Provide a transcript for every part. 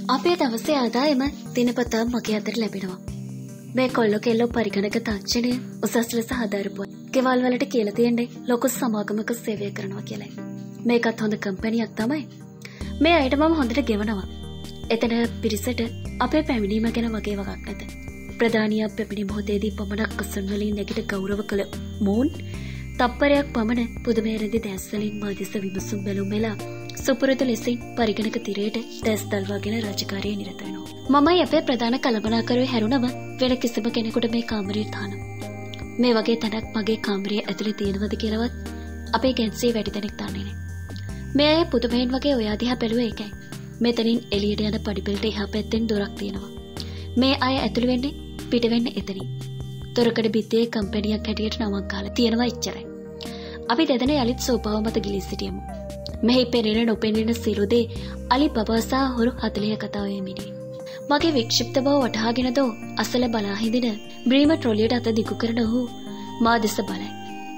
අපේ දවසේ ආදායම දිනපතා මගේ අතට ලැබෙනවා. මේ කොල්ලෝ කෙල්ලෝ පරිගණක තාක්ෂණය උසස් ලෙස හදාරපුවා. ගෙවල් වලට කියලා තියෙන්නේ ලොකු සමාගමක සේවය කරනවා කියලායි. මේකත් හොඳ කම්පැනියක් තමයි. මේ අයට මම හොඳට ගෙවනවා. එතන පිරිසට අපේ පැමිණීම ගැන වගේ වගක් නැත. ප්‍රධානියා පැමිණි මොහොතේදී පමණක් අසුන් වලින් නැගිට ගෞරව කළ මෝන් තප්පරයක් පමණ පුදුමේරදී දැස් වලින් මා දෙස විමසුම් බැලුම් වෙලා සුපුරුදු ලෙසින් පරිගණක තිරයට දැස් දල්වාගෙන රාජකාරියේ නිරත වෙනවා. මමයි අපේ ප්‍රධාන කළමනාකරුවේ හැරුණම වෙන කිසිම කෙනෙකුට මේ කාමරේ තාන. මේ වගේ තැනක් මගේ කාමරයේ ඇතුලේ තියෙනවද කියලාවත් අපේ ගැන්සේ වැඩි දෙනෙක් දන්නේ නැහැ. මේ අය පුදුමයෙන් වගේ ඔයා දිහා බැලුවේ ඒකයි. මෙතනින් එළියට යන පඩිපෙළට එහා පැත්තෙන් දොරක් තියෙනවා. මේ අය ඇතුළු වෙන්නේ පිට වෙන්නේ එතනින්. දොරකඩ බිත්තේ කම්පැනියක් හැටියට නමක් ගහලා තියෙනවා ඉච්චරයි. අපි දෙදෙනා යලිත් සෝපාව මත ගිලී සිටියමු. මෙහි පෙනෙන නොපෙනෙන සියලු දේ අලි බබාසා හොරු 40 කතාවේ මිනිහ. මගේ වික්ෂිප්ත බව වටහාගෙන දෝ අසල බලා හිඳින බ්‍රීම ට්‍රොලියට අත දිගු කරන ඔහු මා දෙස බලයි.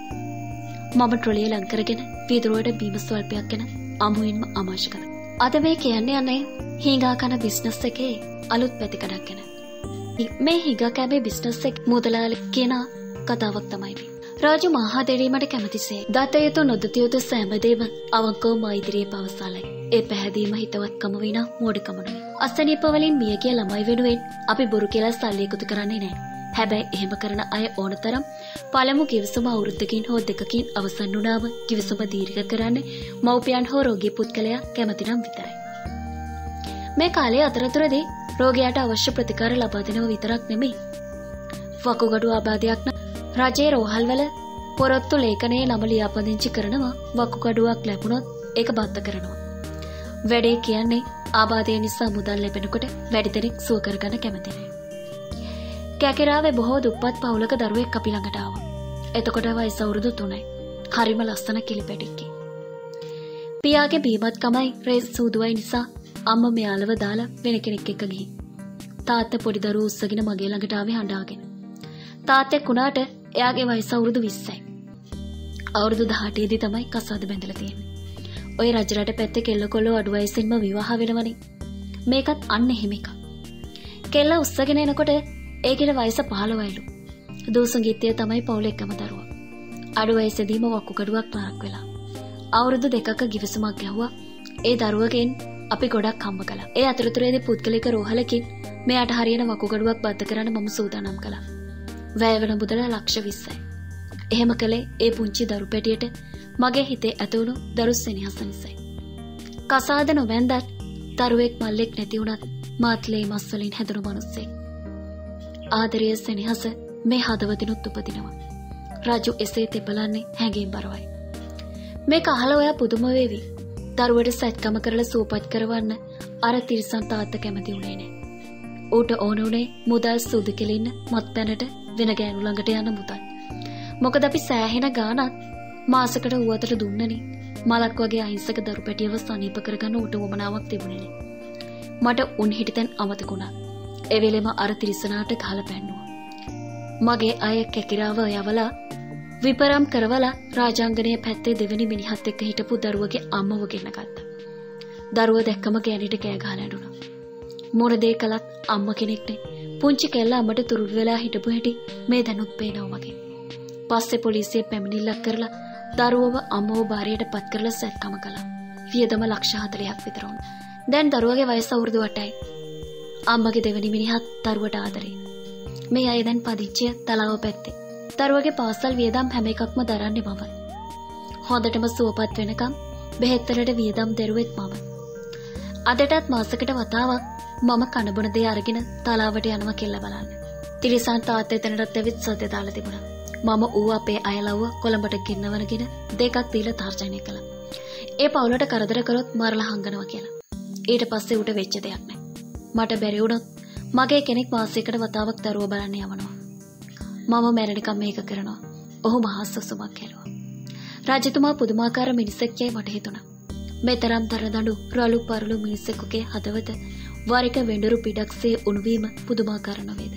මම ට්‍රොලිය ලං කරගෙන වීදුරුවට බීම ස්වල්පයක් ගැන අමුයින්ම අමාශ කළා. අද මේ කියන්නේ යන්නේ හීඟා කන බිස්නස් එකේ අලුත් පැතිකඩක් ගැන. මේ හීඟා කෑමේ බිස්නස් එක මුදලාලි කියන කතාවක් තමයි මේ. රාජු මහා දෙරීමට කැමතිසේ. දතයුතු නොදතියුතු සෑමදේම අවංකව මා ඉදිරියේ පවසාලයි. ඒ පැහැදීම හිතවත්කම විනා මෝඩකම නෙවෙයි. අසනීප වලින් මිය ගිය ළමයි වෙනුවෙන් අපි බොරු කියලා සල්ලි එකතු කරන්නේ නැහැ. හැබැයි එහෙම කරන අය ඕනතරම් පළමු කිවිසුම අවුරුද්දකින් හෝ දෙකකින් අවසන් වුණාම කිවිසුම දීර්ඝ කරන්නේ මව්පියන් හෝ රෝගී පුද්ගලයා කැමති නම් විතරයි. මේ කාලයේ අතරතුරදී රෝගියාට අවශ්‍ය ප්‍රතිකාර ලබා දෙනව විතරක් නෙමෙයි. වකුගඩු ආබාධයක් නම් රජයේ රෝහල්වල පොරොත්තු ලේඛනයේ නම ලියාපදිංචි කරනවා. වකුගඩුවක් ලැබුණොත් ඒක බත්ත කරනවා. වැඩේ කියන්නේ ආබාධය නිසා මුදල් ලැබෙනකොට වැඩි දෙනෙක් සුව කරගන්න කැමති නැහැ. කැකිරාවේ බොහෝ දුප්පත් පවුලක දරුවෙක් අපි ළඟට ආවා. එතකොට වයස අවුරුදු 3යි. හරිම ලස්සන කිලිපැටික්කි. පියාගේ බීමත්කමයි රේස් සූදුවයි නිසා අම්මා මෙයාලව දාලා වෙන කෙනෙක් එක්ක ගිහින්. තාත්තා පොඩි දරුවෝ උස්සගෙන මගේ ළඟට ආවේ හඬාගෙන. තාත්තෙක් වුණාට එයාගේ වයස අවුරුදු 20යි. අවුරුදු 18 දී තමයි කසාද බැඳලා තියෙන්නේ. ඔය රජරට පැත්තේ කෙල්ල කොල්ලෝ අඩු වයසින්ම විවාහ වෙනවනේ. මේකත් අන්න එහෙම එකක්. කෙල්ල උස්සගෙන එනකොට ඒකේ වයස 15යිලු. දූසුංගිත්තිය තමයි පවුලේ එකම දරුවා. අඩු වයසේදීම වකුගඩුවක් පාරක් වෙලා. අවුරුදු 2ක ගිවිසුමක් ගැහුවා. ඒ දරුවගෙන් අපි ගොඩක් හම්බ කළා. ඒ අතරතුරේදී පුද්ගලික රෝහලකින් මෙයාට හරියන වකුගඩුවක් බද්ධ කරන්න මම සූදානම් කළා. වැය වෙන මුදල ලක්ෂ 20යි. එහෙම කළේ ඒ පුංචි දරු පැටියට මගේ හිතේ ඇතුණු දරු සෙනෙහස නිසායි. කසාද නොවැන්දත් දරුවෙක් මල්ලෙක් නැති වුණත් මාත්ලේ මස් වලින් හැදුණු මිනිස්සෙක්. ආදරය සෙනෙහස මේ හදවතිනුත් උපදිනවා. රාජු එසේ තෙපලන්නේ හැඟීම් බරවයි. මේක අහලා ඔයා පුදුම වේවි. දරුවට සැත්කම කරලා සූපත් කරවන්න අර තිරිසන් තාත්තා කැමති උනේ නැහැ. ඌට ඕන උනේ මුදල් සුදු කෙලින්න මත්පැනට වෙන ගෑනු ළඟට යන මුදල්. මොකද අපි සෑහෙන ගාණක් මාසකට ඌවතට දුන්නනේ. මලක් වගේ අහිංසක දරු පැටියව සනීප කරගන්න ඌට වමනාවක් තිබුණේ නැහැ. මට උන් හිටිතෙන් අමතක වුණා. ඒ වෙලෙම අර තිරිසනාට ගහලා පැන්නුවා. මගේ අය කැකිරාව යවලා විපරම් කරවලා රාජාංගනයේ පැත්තේ දෙවෙනි මිනිහත් එක්ක හිටපු දරුවගේ අම්මව ගෙන්න ගත්තා. දරුවා දැක්කම ගෑණිට කෑ ගහලා ඇඬුණා. මොන දේ කළත් අම්ම කෙනෙක්නේ. පුංචි කෙල්ල අම්මට තුරුළු වෙලා හිටපු හැටි මේ දැනුත් පේනවා මගේ. පස්සේ පොලිසිය පැමිණිල්ලක් කරලා දරුවව අම්මව බාරයට පත් කරලා සැත්කම කළා. වියදම ලක්ෂ 40ක් විතර වුණා. දැන් දරුවගේ වයස අවුරුදු 8යි. අම්මගේ දෙවෙනි මිනිහත් දරුවට ආදරේ. මේ අය දැන් පදිච්චිය තලාව පැත්තේ. දරුවගේ පාසල් වියදම් හැම එකක්ම දරන්නේ මම. හොඳටම සුවපත් වෙනකම් බෙහෙත්තරට වියදම් දරුවෙත් මම. අදටත් මාසකට වතාවක් මම කනබොන දේ අරගෙන තලාවට යනවා කියලා බලන්න. තිරිසන් තාත්තා එතනටත් ඇවිත් සද්ද දාලා තිබුණා. මම ඌ අපේ අයලව්ව කොළඹට ගෙන්නවනගෙන දෙකක් දීලා තර්ජනය කළා. ඒ පවුලට කරදර කරොත් මරලා හංගනවා කියලා. ඊට පස්සේ ඌට වෙච්ච දෙයක් නැහැ. මට බැරි වුණොත් මගේ කෙනෙක් මාසයකට වතාවක් දරුව බලන්න යවනවා. මම මැරෙනකම් මේක කරනවා. ඔහු මහා සුසුමක් හැලුවා. රාජතුමා පුදුමාකාර මිනිසෙක් යයි මට හිතුණා. මෙතරම් තරදඬු රළු පරළු මිනිසෙකුගේ හදවත වරික වෙඬරු පිටක්සේ උණුවීම පුදුමාකාර නොවේද?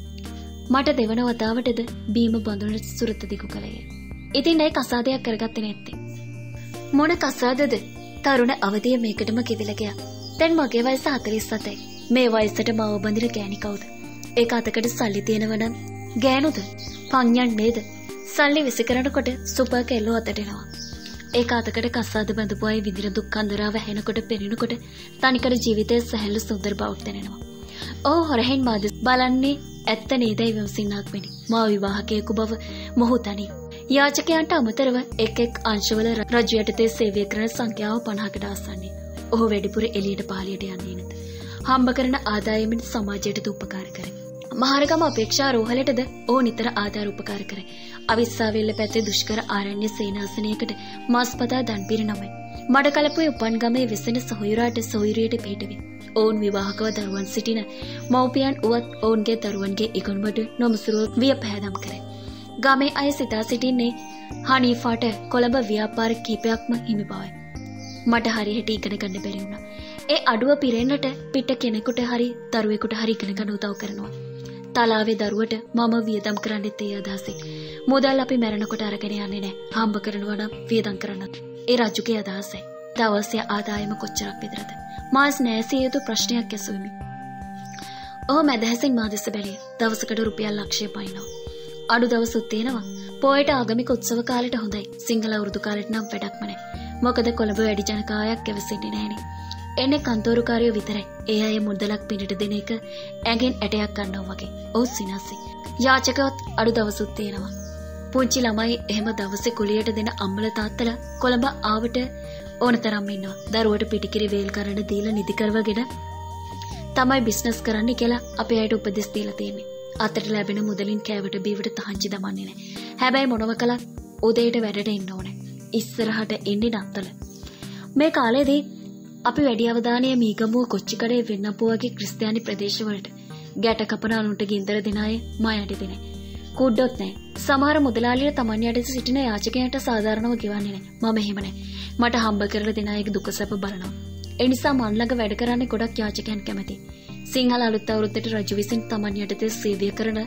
මට දෙවන වතාවටද බීම බඳුනට සුරත දිගු කළේ. ඉතින් ඒ කසාදයක් කරගත්තේ නැත්තේ. මොන කසාදද? තරුණ අවදියේ මේකටම කිවිල ගියා. දැන් මගේ වයස 47යි. මේ වයසට මව බඳින ගෑණි කවුද? ඒක අතකට සල්ලි තියෙනව නම් ගෑනුද? පඤ්ඤන් නේද? සල්ලි විසි කරනකොට සුපර් කෙල්ලෝ අතට එනවා. ඒක අතකට කසාද බඳපු අය විඳින දුක් කන්දරාව ඇහෙනකොට පෙනෙනකොට තනිකර ජීවිතයේ සැහැල්ලු සුන්දර බවට දැනෙනවා. ඔව් හොරහෙන් මාද බලන්නේ ඇත්ත නේදයි විමසින්නක් වෙන්නේ. මා විවාහකයෙකු බව මොහු තනි. යාචකයන්ට අමතරව එක් අංශවල රජු යටතේ සේවය කරන සංඛ්‍යාව 50කට ආසන්නයි. ඔහු වැඩිපුර එළියට පාළියට යන්නේ නැත. හම්බ කරන ආදායමෙන් සමාජයට උපකාර කරයි. මහරගම අපේක්ෂා රෝහලටද ඔහු නිතර ආධාර උපකාර කරයි. අවිස්සාවෙල්ල පැත්තේ දුෂ්කර ආරණ්‍ය සේනාසනයකට මාස්පතා දන් පිරිනමයි. මඩකලපුවේ උපන් ගමේ වෙසෙන සොහොයුරාට සොහොයුරියට පිටවෙයි. ඔවුන් විවාහකව දරුවන් සිටින මව්පියන් උවත් ඔවුන්ගේ දරුවන්ගේ ඉගෙනුමට නොමසුරුව වියපෑදම් කරයි. ගමේ අය සිතා සිටින්නේ හනීෆාට කොළඹ ව්‍යාපාර කීපයක්ම හිමි බවයි. මට හරියට ඉගෙන ගන්න බැරි වුණා. ඒ අඩුව පිරෙන්නට පිට කෙනෙකුට හරි දරුවෙකුට හරි ඉගෙන ගන්න උදව් කරනවා. තලාවේ දරුවට මම වියදම් කරන්නෙත් ඒ අදහසින්. මුදල් අපි මැරෙනකොට අරගෙන යන්නේ නැහැ. හම්බ කරනවා නම් වියදම් කරන්න. ඒ රජුගේ අදහසයි. දවසේ ආදායම කොච්චරක් විතරද? මාස් නැසිය යුතු ප්‍රශ්නයක් ඇසුවෙමි. ඔහු මැදහැසින් මා දෙස බැලුවේ. දවසකට රුපියල් ලක්ෂය පයින්නවා. අඩු දවසුත් තියෙනවා. පොයට ආගමික උත්සව කාලෙට හොඳයි. සිංහල වෘතු කාලෙට නම් වැඩක්ම නැහැ. මොකද කොළඹ වැඩි ජනකායක් ඇවිසින්නේ නැහෙනේ. එන්නේ කන්තෝරුකාරයෝ විතරයි. ඒ අය මුදලක් පිටට දෙන එක ඇඟෙන් ඇටයක් ගන්නවා වගේ. ඔව් සිනාසි. යාචකවත් අඩු දවසුත් තියෙනවා. පුංචි ළමයි එහෙම දවසේ කුලියට දෙන අම්මල තාත්තලා කොළඹ ආවට ඕනතරම් ඉන්නවා. දරුවට පිටිකිරි වේල් කරන්න දීලා නිදි කරවගෙන තමයි බිස්නස් කරන්න කියලා අපේ අයට උපදෙස් දීලා තියෙන්නේ. අතට ලැබෙන මුදලින් කෑවට බීවට තහංචි දමන්නේ නැහැ. හැබැයි මොනව කළත් උදේට වැඩට එන්න ඕනේ. ඉස්සරහට එන්නේ නත්තල. මේ කාලේදී අපි වැඩි අවධානය මීගමුව කොච්චිකඩේ වෙන්නපුව වගේ ක්‍රිස්තියානි ප්‍රදේශවලට ගැට කපන අනුන්ට ගින්දර දෙන අය මා යටි දෙන්නේ. කුඩොත් නැහැ. සමහර මුදලාලිය තමන් යටි සිටින යාචකයන්ට සාධාරණව ගෙවන්නේ නැහැ. මම එහෙම නැහැ. මට හම්බ කරලා දෙන අයගේ දුක සැප බලනවා. ඒ නිසා මන් ළඟ වැඩ කරන්නේ ගොඩක් යාචකයන් කැමති. සිංහල අලුත් අවුරුද්දට රජු විසින් තමන් යටතේ සේවය කරන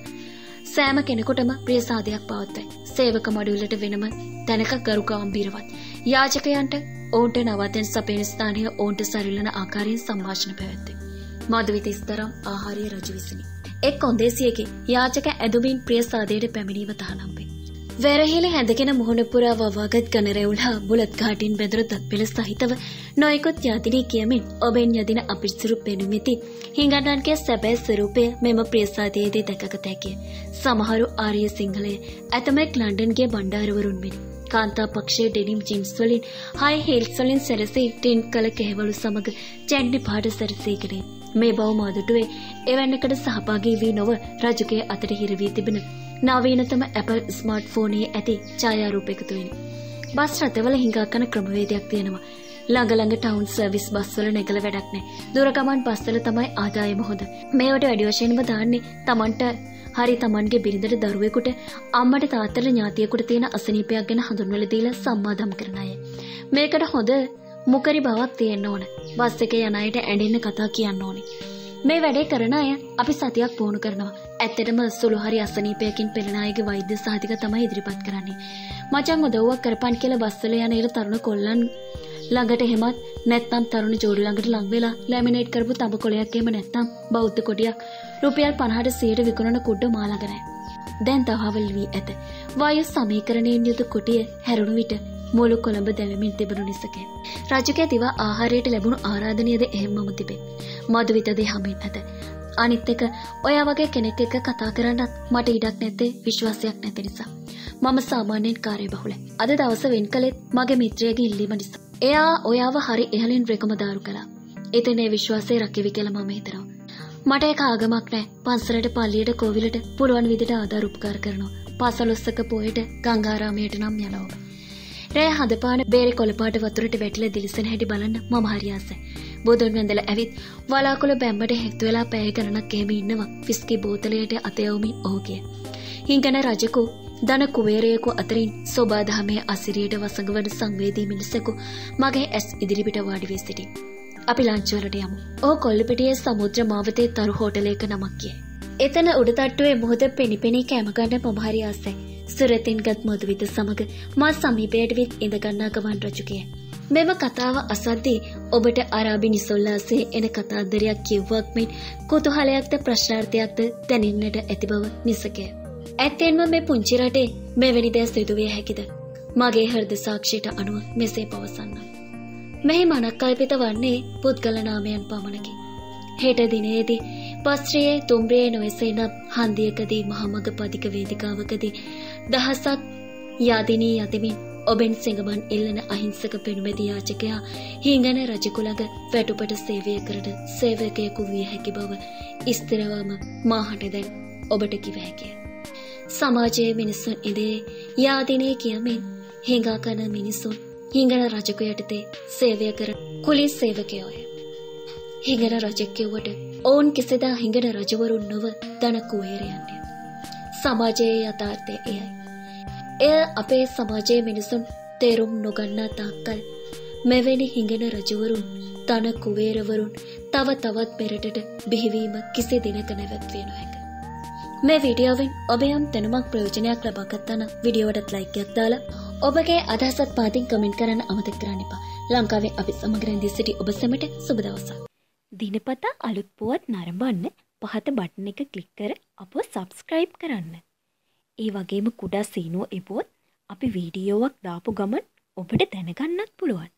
සෑම කෙනෙකුටම ප්‍රිය සාදයක් පවත්වයි. සේවක මඩුල්ලට වෙනම තැනක ගරු ගාම්භීරවත්. යාචකයන්ට ඔවුන්ට නවතෙන් සපයන ස්ථානය ඔවුන්ට සරිලන ආකාරයෙන් සංഭാෂණ පැවැත්වේ. මధుවිත ස්තරම් ආහාරය රජු විසිනි. එක් කොන්දේසියකි යාචක ඇදුමින් ප්‍රිය සාදයට පැමිණීම තහනම් වේ. වැරහිල හැඳගෙන මුහුණ පුරා වවාගත් ගණරැවුල්හා බුලත් කාටින් බැඳුණු දත් පෙළ සහිතව නොයෙකුත් යාතිනී කියමින් ඔබෙන් යදින අපිරිසිදු පෙනුමිති හිඟන්නන්ගේ සැබෑ ස්වරූපය මෙම ප්‍රිය සාදයේදී දැකගත හැකිය. සමහරු ආර්ය සිංහලය ඇතමෙක් ලන්ඩන්ගේ බණ්ඩාරවරුන් මෙනි. කාන්තා පක්ෂයේ ඩෙනිම් ජීන්ස් වලින් හයි හීල්ස් වලින් සැරසී ටින් කළ කෙහෙවලු සමග චැන්ඩි පාට සැරසීගෙන මේ බව මාදුටුවේ එවැන්නකට සහභාගී වී නොව රජුගේ අතට හිර වී තිබෙන නවීනතම Apple ස්මාර්ට්ෆෝනයේ ඇති ඡායාරූප එකතු වෙනි. බස් රථවල හිඟා කන ක්‍රමවේදයක් තියෙනවා. ළඟ ටවුන් සර්විස් බස් වල නැගල වැඩක් නැහැ. දුර ගමන් බස් වල තමයි ආදායම හොඳ. මේවට වැඩි වශයෙන්ම දාන්නේ Tamanට හරි Tamanගේ බිරිඳට දරුවෙකුට අම්මට තාත්තට ඥාතියෙකුට තියෙන අසනීපයක් ගැන හඳුන්වලා දීලා සම්මාදම් කරන අය. මේකට හොඳ මුකරි බවක් තියෙන්න ඕන. බස් එකේ යන අයට ඇඬෙන්න කතා කියන්න ඕනේ. මේ වැඩේ කරන අය අපි සතියක් පුහුණු කරනවා. ඇත්තටම සුළු හරි අසනීපයකින් පෙළෙන අයගේ වෛද්‍ය සහතික තමයි ඉදිරිපත් කරන්නේ. මචං උදව්වක් කරපන් කියලා බස් වල යන ඉර තරුණ කොල්ලන් ළඟට එහෙමත් නැත්නම් තරුණ ජෝඩු ළඟට ලං වෙලා ලැමිනේට් කරපු තඹ කොළයක් එහෙම නැත්නම් බෞද්ධ කොටියක් රුපියල් 50ට 100ට විකුණන කුඩ මා ළඟ නැහැ. දැන් තහවල් වී ඇත. වායු සමීකරණයෙන් යුතු කොටිය හැරුණු විට මුළු කොළඹ දැවෙමින් තිබුණු නිසකය. රජුගේ දිවා ආහාරයට ලැබුණු ආරාධනයද එහෙම්මම තිබේ. මధుවිතද හැමින් ඇත. අනිත් එක ඔයා වගේ කෙනෙක් එක්ක කතා කරන්නත් මට ඉඩක් නැත්තේ විශ්වාසයක් නැති නිසා. මම සාමාන්‍යයෙන් කාර්යබහුලයි. අද දවස වෙන් කළෙත් මගේ මිත්‍රයාගේ ඉල්ලීම නිසා. එයා ඔයාව හරි ඉහළින් රෙකමදාරු කළා. එතන ඒ විශ්වාසය රැකෙවි කියලා මම හිතනවා. මට ඒක ආගමක් නැහැ. පන්සලට පල්ලියට කෝවිලට පුළුවන් විදිහට ආධාර උපකාර කරනවා. පසළොස්වක පොයට ගංගාරාමයට නම් යනවා. රෑ හදපාන බේරේ කොළපාට වතුරට වැටිලා දිලිසෙන හැටි බලන්න මම හරි ආසයි. බෝතල් වැඳලා ඇවිත් වලාකුළු බැම්මට හැක්තු වෙලා පැය ගණනක් එහෙම ඉන්නවා. ෆිස්කි බෝතලයට අත යවමින් ඔහුගේ. හිඟන රජකෝ දන කුවේරයෙකු අතරින් සෝබා දහමේ අසිරියට වසඟවන සංවේදී මිනිසෙකු මගේ ඇස් ඉදිරිපිට වාඩි වී සිටි. අපි ලන්ච් වලට යමු. ඔහු කොල්ලපිටියේ සමුද්‍ර මාවතේ තරු හෝටලයක නමක් කියයි. එතන උඩ තට්ටුවේ මොහොත පෙනිපෙනී කැම ගන්න මම හරි ආසයි. සුරතින්ගත් මధుවිත සමග මා සමීපයට විත් ඉඳ ගන්නා ගමන් රජුගේ. මෙම කතාව අසද්දී ඔබට අරාබි නිසොල්ලාසේ එන කතාන්දරයක් කිව්වක් මෙන් කුතුහලයක්ද ප්‍රශ්නාර්ථයක්ද දැනෙන්නට ඇති බව නිසකය. ඇත්තෙන්ම මේ පුංචි රටේ මෙවැනි දෑ සිදුවිය හැකිද? මගේ හෘද සාක්ෂියට අනුව මෙසේ පවසන්නම්. මෙහි මනක්කල්පිත වන්නේ පුද්ගල නාමයන් පමණකි. හෙට දිනේදී පස්ත්‍රියේ තුම්රියේ නොයසේ නම් හන්දියකදී මහමග පදික වේදිකාවකදී දහසක් යාදිනී යතිමින් ඔබෙන් සිඟමන් ඉල්ලන අහිංසක පෙනුමැති යාචකයා හිඟන රජකුළඟ වැටුපට සේවය කරන සේවකයෙකු විය හැකි බව ස්ථිරවම මාහට දැන් ඔබට කිව හැකිය. සමාජයේ මිනිසුන් ඉදේ යාදිනී කියමින් හිඟා කන මිනිසුන් හිඟන රජකු යටතේ සේවය කරන කුලී සේවකයෝය. හිඟන රජෙක් කිව්වට ඔවුන් කිසිදා හිඟන රජවරුන් නොව දන කුවේරයන්ය. සමාජයේ යථාර්ථය එයයි. එය අපේ සමාජයේ මිනිසුන් තේරුම් නොගන්නා තාක්කල් මෙවැනි හිඟන රජවරුන් තන කුවේරවරුන් තව තවත් පෙරටට බිහිවීම කිසි දිනක නැවැත්විය නොහැක. මේ වීඩියෝවෙන් ඔබ යම් දැනුමක් ප්‍රයෝජනයක් ලබා ගත්තා නම් වීඩියෝවට ලයික් එකක් දාලා ඔබගේ අදහසත් පාටින් කමෙන්ට් කරන්න අමතක කරන්න එපා. ලංකාවේ අපි සමග රැඳී සිටි ඔබ සැමට සුබ දවසක්. දිනපතා අලුත් පුවත් නරඹන්න පහත බටන් එක ක්ලික් කර අපව සබ්ස්ක්‍රයිබ් කරන්න. ඒ වගේම කුඩා සීනුව එපුවොත් අපි වීඩියෝවක් දාපු ගමන් ඔබට දැනගන්නත් පුළුවන්.